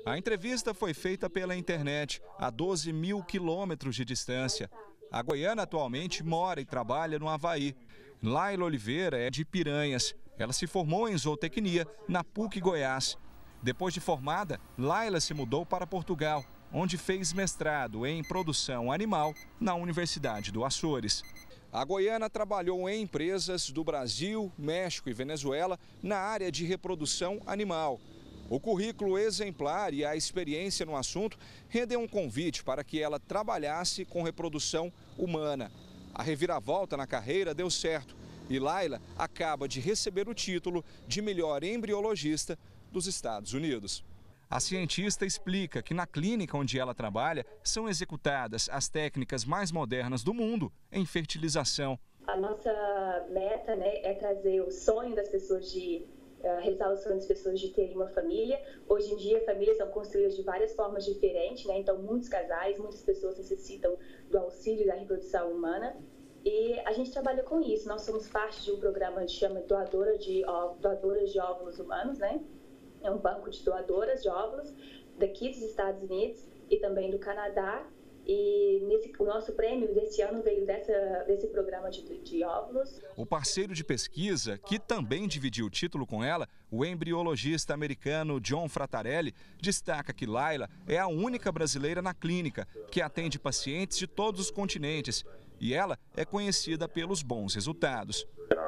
A entrevista foi feita pela internet, a 12 mil quilômetros de distância. A goiana atualmente mora e trabalha no Havaí. Laila Oliveira é de Piranhas. Ela se formou em zootecnia na PUC Goiás. Depois de formada, Laila se mudou para Portugal, onde fez mestrado em produção animal na Universidade do Açores. A goiana trabalhou em empresas do Brasil, México e Venezuela na área de reprodução animal. O currículo exemplar e a experiência no assunto rendem um convite para que ela trabalhasse com reprodução humana. A reviravolta na carreira deu certo e Laila acaba de receber o título de melhor embriologista dos Estados Unidos. A cientista explica que na clínica onde ela trabalha são executadas as técnicas mais modernas do mundo em fertilização. A nossa meta, é trazer o sonho das pessoas realizar o sonho das pessoas de terem uma família. Hoje em dia, famílias são construídas de várias formas diferentes, então muitos casais, muitas pessoas necessitam do auxílio da reprodução humana. E a gente trabalha com isso. Nós somos parte de um programa que chama Doadoras de Óvulos Humanos, É um banco de doadoras de óvulos daqui dos Estados Unidos e também do Canadá. E o nosso prêmio desse ano veio desse programa de óvulos. O parceiro de pesquisa, que também dividiu o título com ela, o embriologista americano John Fratarelli, destaca que Laila é a única brasileira na clínica que atende pacientes de todos os continentes. E ela é conhecida pelos bons resultados.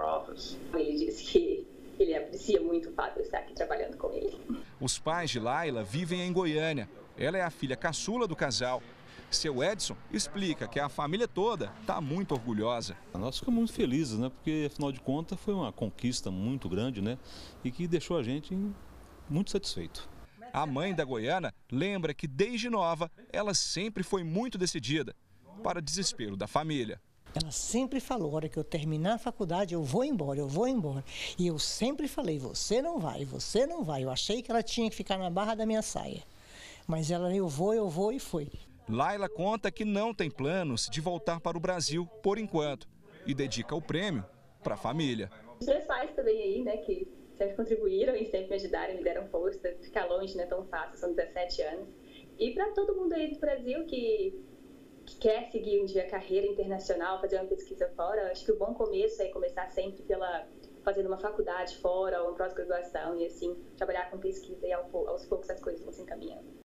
Ele disse que ele aprecia muito o fato de eu estar aqui trabalhando com ele. Os pais de Laila vivem em Goiânia. Ela é a filha caçula do casal. Seu Edson explica que a família toda está muito orgulhosa. Nós ficamos muito felizes, porque afinal de contas foi uma conquista muito grande, e que deixou a gente muito satisfeito. A mãe da goiana lembra que desde nova ela sempre foi muito decidida, para desespero da família. Ela sempre falou, a hora que eu terminar a faculdade, eu vou embora, eu vou embora. E eu sempre falei, você não vai, você não vai. Eu achei que ela tinha que ficar na barra da minha saia. Mas ela, eu vou e foi. Laila conta que não tem planos de voltar para o Brasil por enquanto e dedica o prêmio para a família. Os meus pais também aí, que sempre contribuíram e sempre me ajudaram, me deram força. Ficar longe não é tão fácil, são 17 anos. E para todo mundo aí do Brasil que quer seguir um dia a carreira internacional, fazer uma pesquisa fora, acho que o bom começo é começar sempre fazendo uma faculdade fora ou uma pós-graduação e assim trabalhar com pesquisa e aos poucos as coisas vão se encaminhando.